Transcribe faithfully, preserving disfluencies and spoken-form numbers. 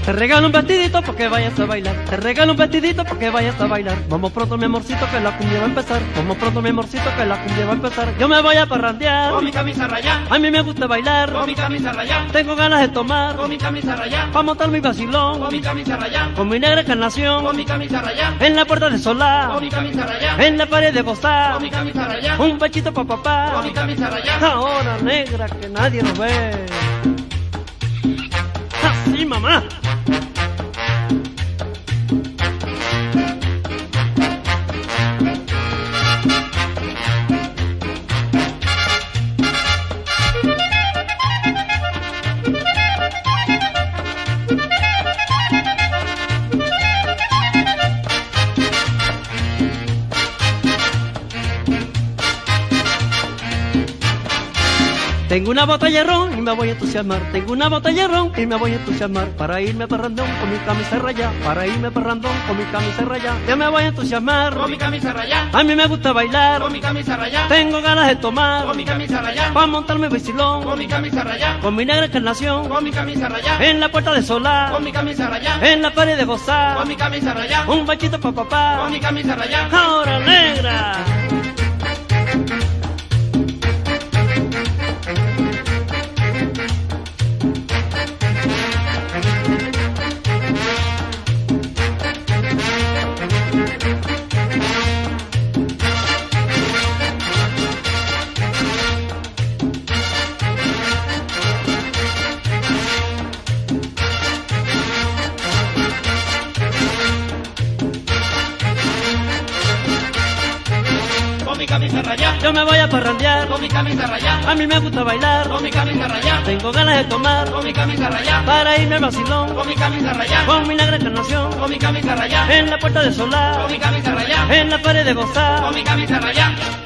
Te regalo un vestidito porque vayas a bailar. Te regalo un vestidito porque vayas a bailar. Vamos pronto, mi amorcito, que la cumbia va a empezar. Vamos pronto, mi amorcito, que la cumbia va a empezar. Yo me voy a parrandear con mi camisa rayá, a mí me gusta bailar con mi camisa rayá, tengo ganas de tomar con mi camisa rayá, pa' montar mi vacilón con mi camisa rayá, con mi negra encarnación con mi camisa rayá, en la puerta de Solá, con mi camisa rayá, en la pared de Bozá, con mi camisa rayá, un bachito pa' papá, con mi camisa rayá. ahora negra que nadie nos ve. Así, mamá. Tengo una botella de ron y me voy a entusiasmar. Tengo una botella de ron y me voy a entusiasmar. Para irme a parrandón con mi camisa rayá. Para irme a parrandón con mi camisa rayá. Ya me voy a entusiasmar. Con mi camisa rayá, A mí me gusta bailar. con mi camisa rayá, Tengo ganas de tomar. con mi camisa rayá, Pa' montarme vacilón. con mi camisa rayá, Con mi negra encarnación. con mi camisa rayá, En la puerta de Solá. con mi camisa rayá, En la pared de Bozá. con mi camisa rayá, Un bachito pa' papá. con mi camisa rayá. Ahora negra. Con mi camisa rayá, Yo me voy a parrandear. con mi camisa rayá, A mí me gusta bailar. con mi camisa rayá, Tengo ganas de tomar. con mi camisa rayá, Para irme al vacilón. con mi camisa rayá, Con mi negra encarnación. con mi camisa rayá, En la puerta de Solá. con mi camisa rayá, En la pared de Bozá. con mi camisa rayá.